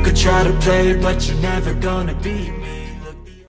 could try to play it, but you're never gonna be